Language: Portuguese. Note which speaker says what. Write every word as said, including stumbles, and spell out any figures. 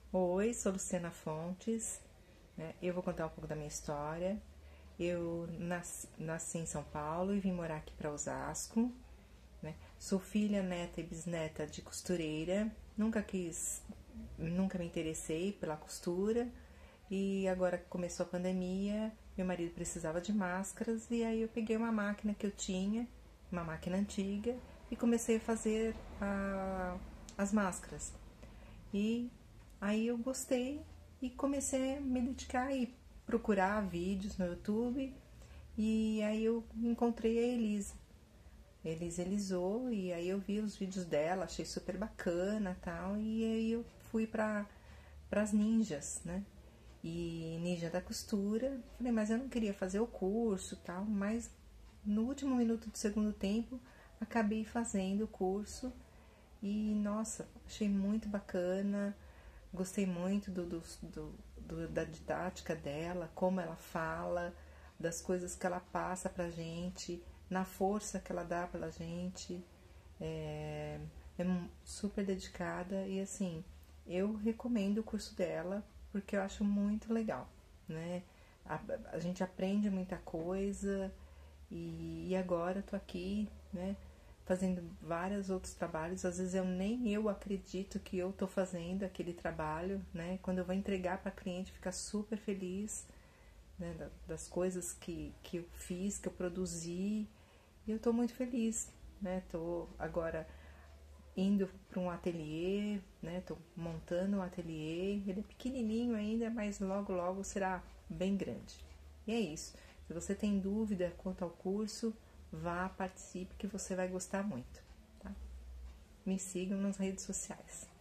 Speaker 1: Oi, sou Luciana Fontes, né? Eu vou contar um pouco da minha história. Eu nasci, nasci em São Paulo e vim morar aqui para Osasco, né? Sou filha, neta e bisneta de costureira. Nunca quis, nunca me interessei pela costura. E agora que começou a pandemia, meu marido precisava de máscaras e aí eu peguei uma máquina que eu tinha, uma máquina antiga, e comecei a fazer a, as máscaras. E aí eu gostei e comecei a me dedicar e procurar vídeos no YouTube. E aí eu encontrei a Elisa. Elisa Elisou, e aí eu vi os vídeos dela, achei super bacana tal. E aí eu fui para as ninjas, né? E ninja da costura. Falei, mas eu não queria fazer o curso tal. Mas no último minuto do segundo tempo, acabei fazendo o curso. E nossa, achei muito bacana. Gostei muito do, do, do, do, da didática dela, como ela fala, das coisas que ela passa pra gente, na força que ela dá pela gente. É, é super dedicada e assim, eu recomendo o curso dela porque eu acho muito legal, né? A, a gente aprende muita coisa e, e agora eu tô aqui, né? Fazendo vários outros trabalhos, às vezes eu nem eu acredito que eu tô fazendo aquele trabalho, né? Quando eu vou entregar para cliente, fica super feliz, né? Das coisas que, que eu fiz, que eu produzi, e eu tô muito feliz, né? Tô agora indo para um ateliê, né? Tô montando um ateliê, ele é pequenininho ainda, mas logo logo será bem grande. E é isso. Se você tem dúvida quanto ao curso, vá, participe, que você vai gostar muito, tá? Me sigam nas redes sociais.